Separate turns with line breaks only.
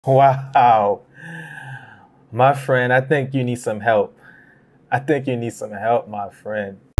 Wow. My friend, I think you need some help. I think you need some help, my friend.